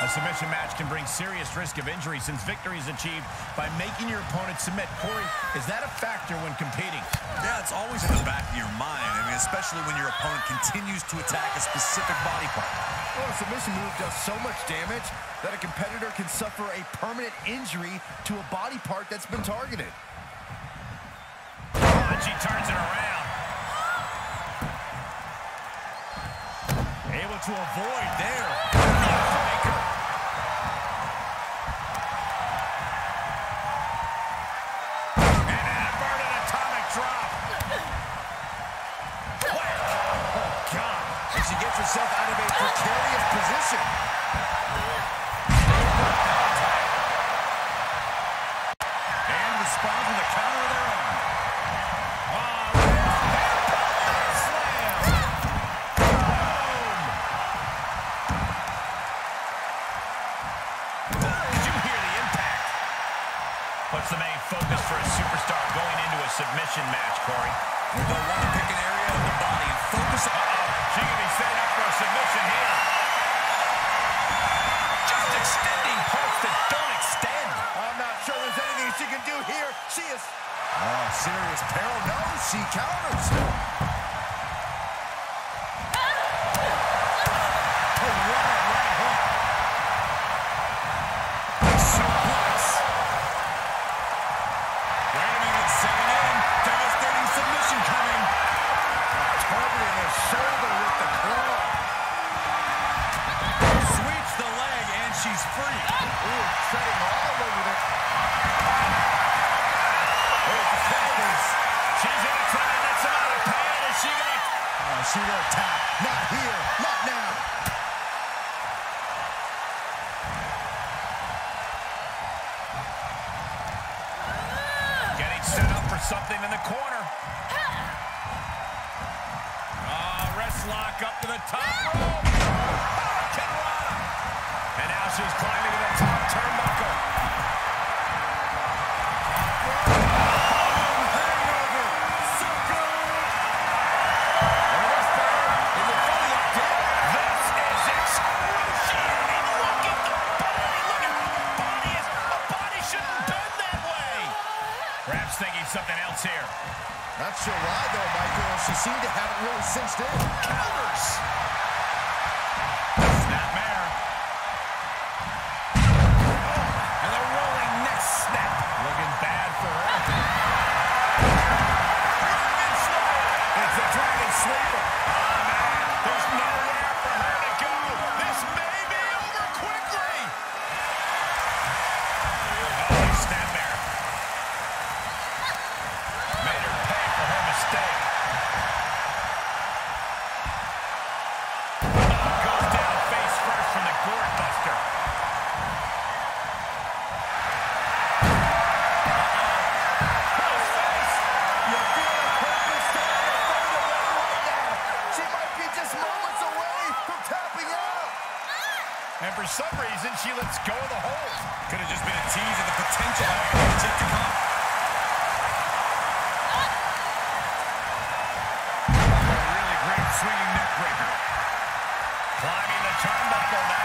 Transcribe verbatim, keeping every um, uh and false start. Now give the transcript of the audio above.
A submission match can bring serious risk of injury since victory is achieved by making your opponent submit. Corey, is that a factor when competing? Yeah, it's always in the back of your mind. I mean, especially when your opponent continues to attack a specific body part. Well, a submission move does so much damage that a competitor can suffer a permanent injury to a body part that's been targeted. Oh, and she turns it around. Able to avoid there. Baker. And an inverted atomic drop. Whack. Oh, God. And she gets herself out of a precarious position. And responds with a counter of their own. What's the main focus for a superstar going into a submission match, Corey? They'll want to pick an area of the body and focus on... Uh-oh. She can be setting up for a submission here. Just extending parts that don't extend. I'm not sure there's anything she can do here. She is... Oh, serious peril. No, she counters. She's free. Ooh, treading all over it. She's going to try to get some out of pain. Is she going to... Oh, she will tap. Not here. Not now. Getting set up for something in the corner. Oh, wrist lock up to the top rope. And now she's climbing to the top turnbuckle. Oh, hangover. So good. And this bear is a funny again. This is excruciating. Look at the body. Look at the body. Is, a body shouldn't bend that way. Perhaps thinking something else here. Not sure why, though, Michael. She seemed to have it really cinched in. Counters. Snapmare. And the rolling neck snap. Looking bad for her. Dragon sleeper. It's a dragon sleeper. Oh, man. There's nowhere for her to go. This may be over quickly. Oh, snapmare. Made her pay for her mistake. Oh, goes down face first from the gourd buster. You feel her purpose starting to fade away right now. She might be just moments away from tapping out. And for some reason, she lets go of the hold. Could have just been a tease of the potential agony yet to come. A really great swinging neck breaker. Climbing the turnbuckle now.